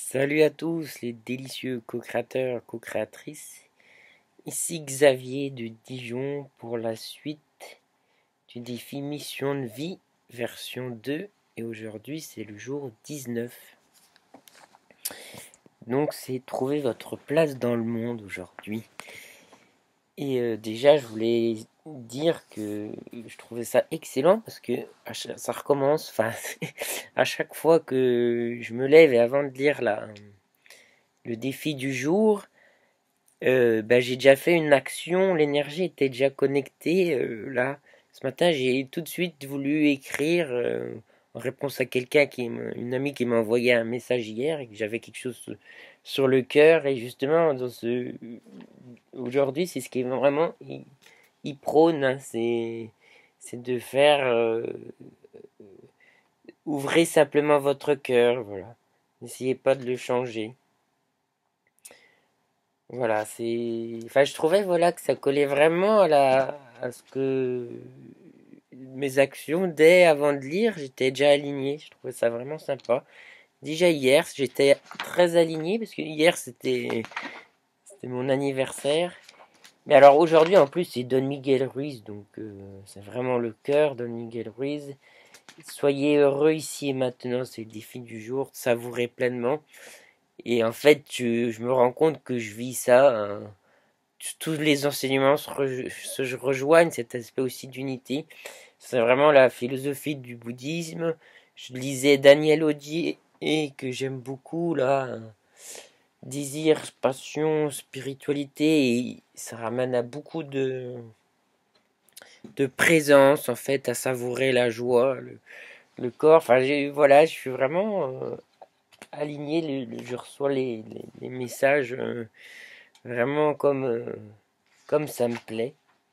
Salut à tous les délicieux co-créateurs, co-créatrices. Ici Xavier de Dijon pour la suite du défi Mission de vie version 2 et aujourd'hui c'est le jour 19. Donc c'est trouver votre place dans le monde aujourd'hui. Et déjà je voulais dire que je trouvais ça excellent parce que ça recommence, enfin à chaque fois que je me lève et avant de lire le défi du jour, j'ai déjà fait une action, l'énergie était déjà connectée. Là, ce matin, j'ai tout de suite voulu écrire en réponse à une amie qui m'a envoyé un message hier et que j'avais quelque chose sur le cœur. Et justement, aujourd'hui, c'est ce qui est vraiment, il prône, hein, c'est de faire, ouvrez simplement votre cœur, voilà. N'essayez pas de le changer. Voilà, enfin, je trouvais, voilà, que ça collait vraiment à ce que mes actions dès avant de lire, j'étais déjà aligné. Je trouvais ça vraiment sympa. Déjà hier, j'étais très aligné parce que hier c'était mon anniversaire. Mais alors aujourd'hui, en plus, c'est Don Miguel Ruiz, donc c'est vraiment le cœur, Don Miguel Ruiz. Soyez heureux ici et maintenant, c'est le défi du jour, savourez pleinement. Et en fait, je me rends compte que je vis ça, hein. Tous les enseignements se rejoignent, cet aspect aussi d'unité. C'est vraiment la philosophie du bouddhisme. Je lisais Daniel Audier et que j'aime beaucoup là. Désir, passion, spiritualité, et ça ramène à beaucoup de présence en fait, à savourer la joie, le corps. Enfin, voilà, je suis vraiment aligné. Je reçois les messages vraiment comme ça me plaît.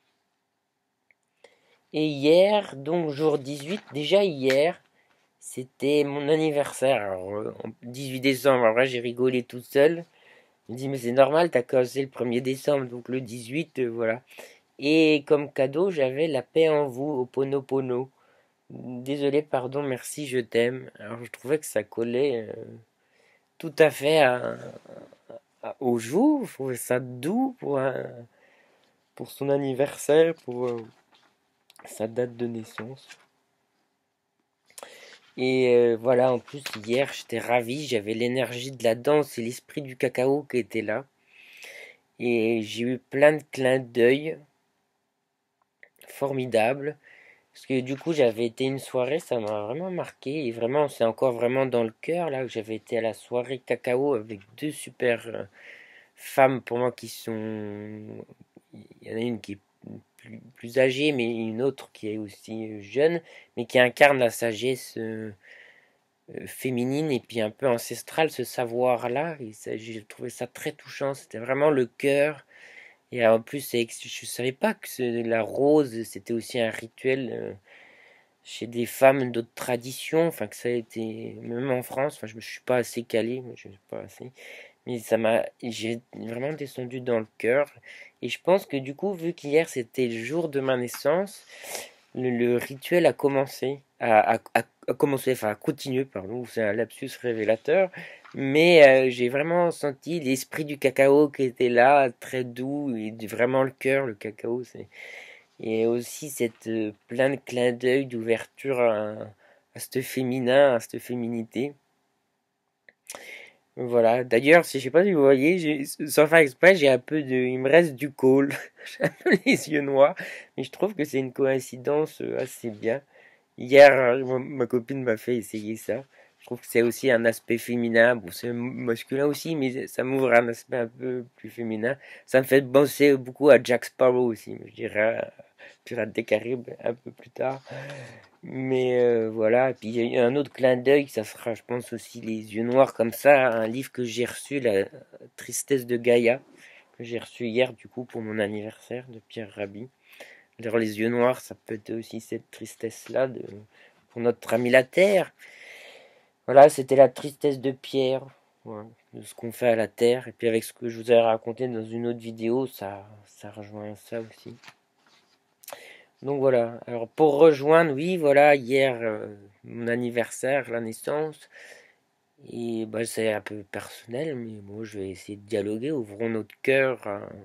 Et hier, donc jour 18, déjà hier, c'était mon anniversaire. Alors, 18 décembre, en vrai, j'ai rigolé tout seul. Je me dis, mais c'est normal, t'as commencé le 1er décembre, donc le 18, voilà. Et comme cadeau, j'avais La paix en vous, au Ponopono. Désolé, pardon, merci, je t'aime. Alors, je trouvais que ça collait tout à fait au jour. Je trouvais ça doux pour son anniversaire, pour sa date de naissance. Et voilà, en plus, hier, j'étais ravi, j'avais l'énergie de la danse et l'esprit du cacao qui était là. Et j'ai eu plein de clins d'œil formidables. Parce que du coup, j'avais été une soirée, ça m'a vraiment marqué. Et vraiment, c'est encore vraiment dans le cœur, là, que j'avais été à la soirée cacao avec deux super femmes pour moi qui sont... Il y en a une qui est plus âgée, mais une autre qui est aussi jeune, mais qui incarne la sagesse féminine et puis un peu ancestrale, ce savoir-là. Et j'ai trouvé ça très touchant. C'était vraiment le cœur. Et en plus, je savais pas que la rose, c'était aussi un rituel chez des femmes d'autres traditions. Enfin, que ça a été, même en France, enfin, je me suis pas assez calé, moi, je suis pas assez. Mais j'ai vraiment descendu dans le cœur. Et je pense que du coup, vu qu'hier c'était le jour de ma naissance, le rituel a commencé, a commencé, enfin a continué, pardon, c'est un lapsus révélateur, mais j'ai vraiment senti l'esprit du cacao qui était là, très doux, et vraiment le cœur, le cacao, et aussi cette plein de clins d'œil, d'ouverture à ce féminin, à cette féminité. Voilà. D'ailleurs, si je sais pas si vous voyez, sans faire exprès, il me reste du col. J'ai un peu les yeux noirs, mais je trouve que c'est une coïncidence assez bien. Hier, ma copine m'a fait essayer ça. Je trouve que c'est aussi un aspect féminin. Bon, c'est masculin aussi, mais ça m'ouvre un aspect un peu plus féminin. Ça me fait penser beaucoup à Jack Sparrow aussi, je dirais Pirates des Caraïbes un peu plus tard. Mais voilà, et puis il y a eu un autre clin d'œil, ça sera, je pense, aussi Les Yeux Noirs, comme ça, un livre que j'ai reçu, La Tristesse de Gaïa, que j'ai reçu hier, du coup, pour mon anniversaire, de Pierre Rabhi. Alors, Les Yeux Noirs, ça peut être aussi cette tristesse-là pour notre ami la Terre. Voilà, c'était la tristesse de Pierre, voilà, de ce qu'on fait à la Terre. Et puis, avec ce que je vous ai raconté dans une autre vidéo, ça rejoint ça aussi. Donc voilà, alors pour rejoindre, oui, voilà, hier, mon anniversaire, la naissance, Et bah, c'est un peu personnel, mais bon, je vais essayer de dialoguer, ouvrons notre cœur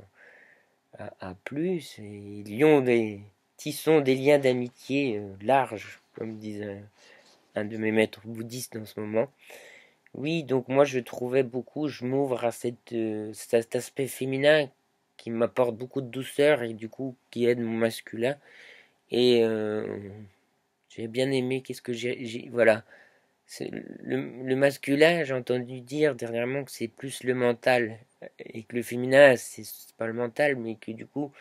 à plus, et tissons des liens d'amitié larges, comme disait un de mes maîtres bouddhistes en ce moment. Oui, donc moi je trouvais beaucoup, je m'ouvre à cet aspect féminin qui m'apporte beaucoup de douceur et du coup qui aide mon masculin. Et j'ai bien aimé, qu'est-ce que voilà. Le masculin, j'ai entendu dire dernièrement que c'est plus le mental et que le féminin, c'est pas le mental, mais que du coup,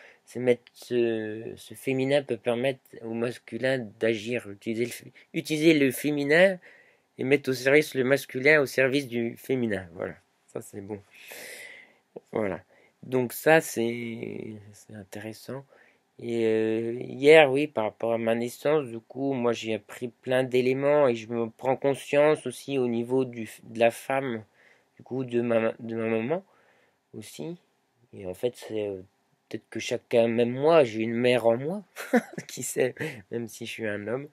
ce féminin peut permettre au masculin d'agir, utiliser le féminin et mettre au service le masculin au service du féminin. Voilà, ça c'est bon. Voilà. Donc ça c'est intéressant. Et hier, oui, par rapport à ma naissance, du coup, moi j'ai appris plein d'éléments et je me prends conscience aussi au niveau de la femme, du coup, de ma maman aussi. Et en fait, c'est peut-être que chacun, même moi, j'ai une mère en moi, qui sait, même si je suis un homme.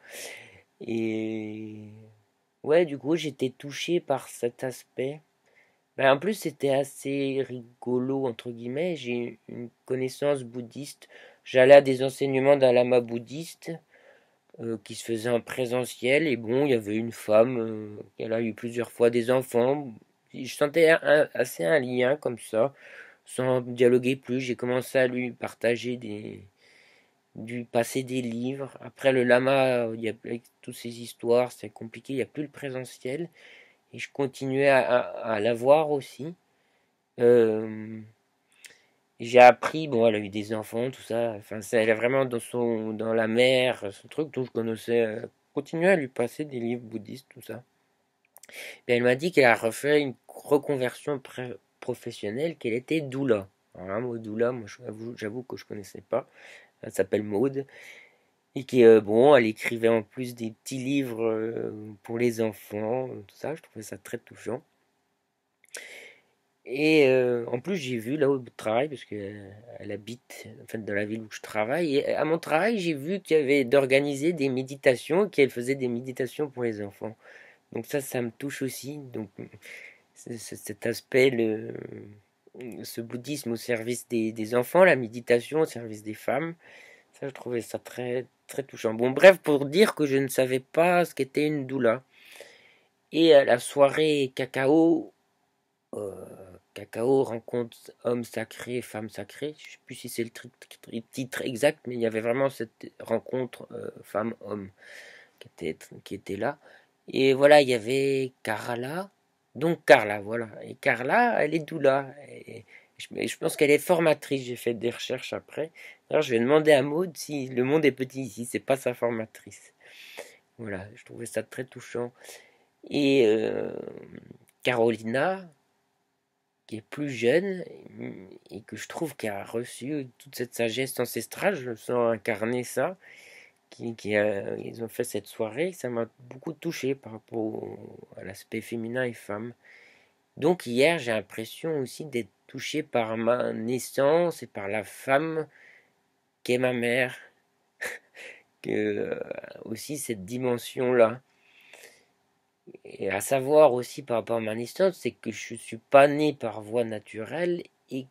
Et ouais, du coup, j'étais touché par cet aspect. Ben, en plus, c'était assez rigolo, entre guillemets. J'ai une connaissance bouddhiste. J'allais à des enseignements d'un lama bouddhiste qui se faisait en présentiel. Et bon, il y avait une femme, elle a eu plusieurs fois des enfants. Je sentais assez un lien comme ça, sans dialoguer plus. J'ai commencé à lui partager du passer des livres. Après, le lama, il y a avec toutes ces histoires, c'est compliqué, il n'y a plus le présentiel. Et je continuais à la voir aussi. Euh, j'ai appris, bon, elle a eu des enfants, tout ça. Enfin, elle est vraiment dans la mer, ce truc dont je connaissais. Continuer à lui passer des livres bouddhistes, tout ça. Et elle m'a dit qu'elle a refait une reconversion professionnelle, qu'elle était doula. Alors là, mot doula, moi, j'avoue que je connaissais pas. Elle s'appelle Maude. Et qui, bon, elle écrivait en plus des petits livres pour les enfants, tout ça. Je trouvais ça très touchant. Et en plus, j'ai vu là au travail, parce qu'elle habite en fait, dans la ville où je travaille, et à mon travail, j'ai vu qu'il y avait d'organiser des méditations, qu'elle faisait des méditations pour les enfants. Donc ça me touche aussi. Donc cet aspect, ce bouddhisme au service des enfants, la méditation au service des femmes, ça, je trouvais ça très, très touchant. Bon, bref, pour dire que je ne savais pas ce qu'était une doula. Et à la soirée cacao, euh, Cacao rencontre homme sacré, femme sacrée. Je ne sais plus si c'est le titre exact, mais il y avait vraiment cette rencontre femme-homme qui était là. Et voilà, il y avait Carla. Donc Carla, voilà. Et Carla, elle est doula. Et je pense qu'elle est formatrice. J'ai fait des recherches après. Alors je vais demander à Maud si le monde est petit ici, c'est pas sa formatrice. Voilà, je trouvais ça très touchant. Et Carolina, qui est plus jeune et que je trouve qui a reçu toute cette sagesse ancestrale. Je sens incarner ça. Ils ont fait cette soirée, ça m'a beaucoup touché par rapport à l'aspect féminin et femme. Donc hier, j'ai l'impression aussi d'être touché par ma naissance et par la femme qu'est ma mère, que aussi cette dimension-là. Et à savoir aussi par rapport à ma naissance, c'est que je suis pas né par voie naturelle et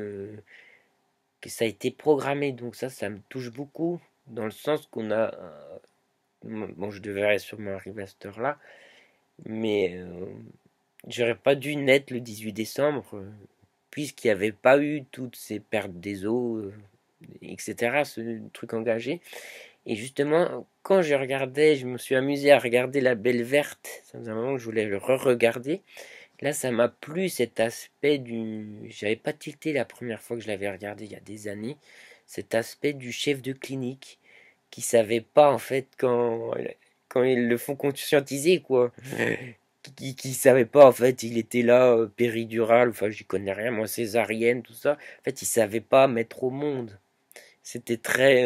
que ça a été programmé. Donc ça me touche beaucoup, dans le sens qu'on a... bon, je devrais sûrement arriver à cette heure-là, mais j'aurais pas dû naître le 18 décembre, puisqu'il n'y avait pas eu toutes ces pertes des eaux, etc., ce truc engagé. Et justement, quand je regardais, je me suis amusé à regarder La Belle Verte, ça faisait un moment que je voulais le re-regarder. Là, ça m'a plu cet aspect du... J'avais pas tilté la première fois que je l'avais regardé il y a des années. Cet aspect du chef de clinique qui savait pas en fait quand ils le font conscientiser quoi. Qui savait pas en fait, il était là péridurale, enfin j'y connais rien, moi césarienne, tout ça. En fait, il savait pas mettre au monde. C'était très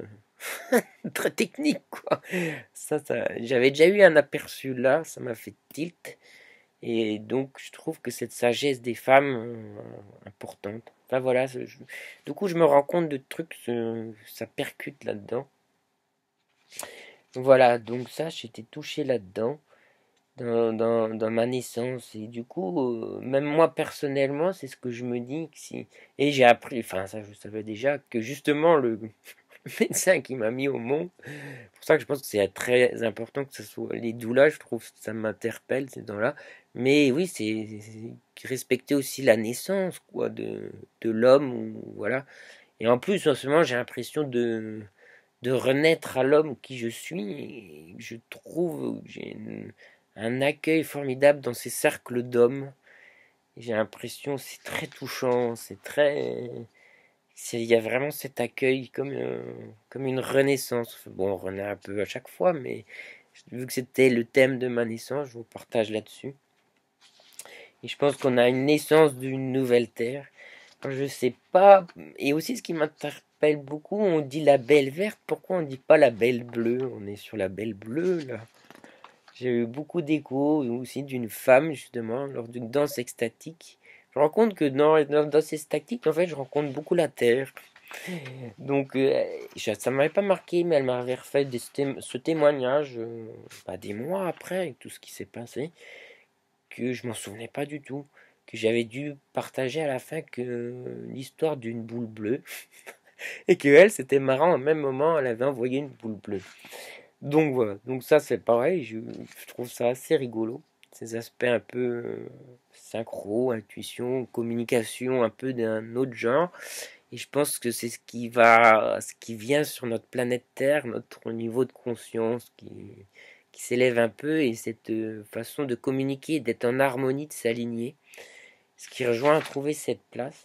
très technique quoi. J'avais déjà eu un aperçu là, ça m'a fait tilt. Et donc, je trouve que cette sagesse des femmes importante. Enfin voilà, du coup, je me rends compte de trucs, ça percute là-dedans. Voilà, donc ça, j'étais touché là-dedans. dans ma naissance. Et du coup, même moi personnellement, c'est ce que je me dis. Que si... Et j'ai appris, enfin ça je savais déjà, que justement le médecin qui m'a mis au monde, c'est pour ça que je pense que c'est très important que ce soit les doulas, je trouve que ça m'interpelle ces dents-là. Mais oui, c'est respecter aussi la naissance quoi, de l'homme, voilà. Et en plus, en ce moment, j'ai l'impression de renaître à l'homme qui je suis. Et je trouve que j'ai un accueil formidable dans ces cercles d'hommes. J'ai l'impression, c'est très touchant, c'est très... Il y a vraiment cet accueil comme une renaissance. Bon, on renaît un peu à chaque fois, mais vu que c'était le thème de ma naissance, je vous partage là-dessus. Et je pense qu'on a une naissance d'une nouvelle terre. Je sais pas. Et aussi, ce qui m'interpelle beaucoup, on dit la belle verte. Pourquoi on dit pas la belle bleue? On est sur la belle bleue, là. J'ai eu beaucoup d'échos aussi d'une femme, justement, lors d'une danse extatique. Je me rends compte que dans la danse extatique, en fait, je rencontre beaucoup la terre. Donc, ça m'avait pas marqué, mais elle m'avait refait ce témoignage, des mois après, avec tout ce qui s'est passé, que je m'en souvenais pas du tout. Que j'avais dû partager à la fin que l'histoire d'une boule bleue. Et que elle, c'était marrant, au même moment, elle avait envoyé une boule bleue. Donc voilà, donc ça c'est pareil, je trouve ça assez rigolo. Ces aspects un peu synchro, intuition, communication un peu d'un autre genre. Et je pense que c'est ce qui vient sur notre planète Terre, notre niveau de conscience qui s'élève un peu et cette façon de communiquer, d'être en harmonie, de s'aligner. Ce qui rejoint à trouver cette place.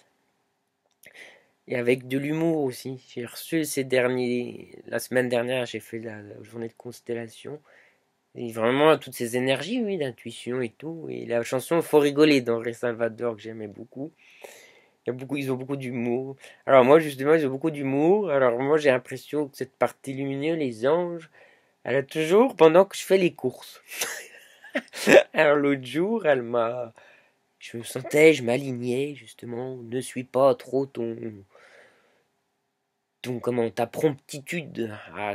Et avec de l'humour aussi. J'ai reçu la semaine dernière, j'ai fait la journée de constellation. Et vraiment, toutes ces énergies, oui, d'intuition et tout. Et la chanson Faut rigoler dans Ré Salvador que j'aimais beaucoup. Ils ont beaucoup d'humour. Alors moi, justement, ils ont beaucoup d'humour. Alors moi, j'ai l'impression que cette partie lumineuse, les anges, elle a toujours pendant que je fais les courses. Alors l'autre jour, je me sentais, je m'alignais, justement. Ne suis pas trop ta promptitude,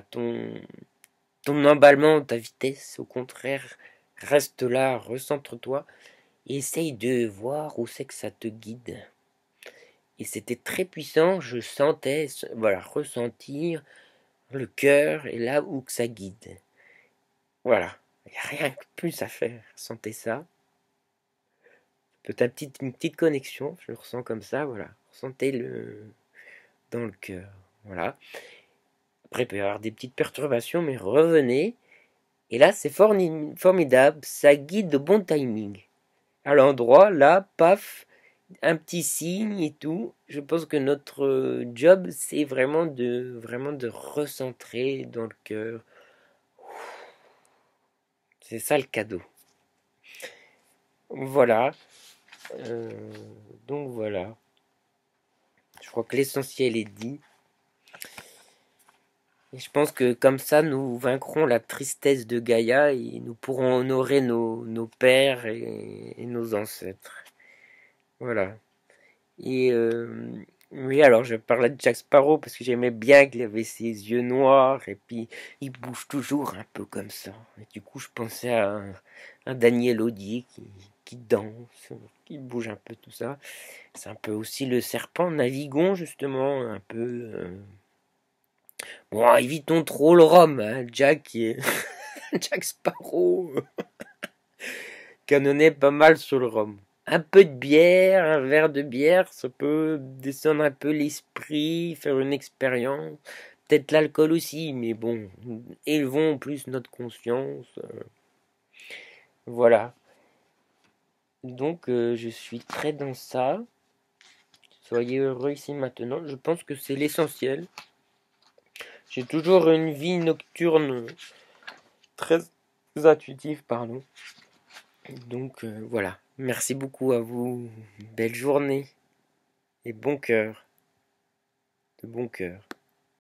ton emballement, ta vitesse. Au contraire, reste là, recentre-toi. Et essaye de voir où c'est que ça te guide. Et c'était très puissant, je sentais, voilà, ressentir le cœur et là où que ça guide. Voilà, il n'y a rien de plus à faire, sentez ça. Peut-être une petite connexion, je le ressens comme ça, voilà. Ressentez-le dans le cœur, voilà. Après, il peut y avoir des petites perturbations, mais revenez. Et là, c'est formidable, ça guide au bon timing. À l'endroit, là, paf, un petit signe et tout. Je pense que notre job, c'est vraiment de recentrer dans le cœur. C'est ça le cadeau. Voilà. Euh, donc voilà. Je crois que l'essentiel est dit. Et je pense que comme ça, nous vaincrons la tristesse de Gaïa et nous pourrons honorer nos pères et nos ancêtres. Voilà. Et oui, alors je parlais de Jack Sparrow parce que j'aimais bien qu'il avait ses yeux noirs et puis il bouge toujours un peu comme ça. Et du coup, je pensais à un Daniel Audier qui danse, qui bouge un peu tout ça. C'est un peu aussi le serpent Navigon, justement, un peu. Bon, évitons trop le rhum, hein. Jack Sparrow canonnait pas mal sur le rhum. Un peu de bière, un verre de bière, ça peut descendre un peu l'esprit, faire une expérience. Peut-être l'alcool aussi, mais bon, élevons plus notre conscience. Voilà. Donc, je suis très dans ça. Soyez heureux ici maintenant. Je pense que c'est l'essentiel. J'ai toujours une vie nocturne très intuitive, pardon. Donc, voilà. Merci beaucoup à vous. Belle journée et bon cœur. De bon cœur.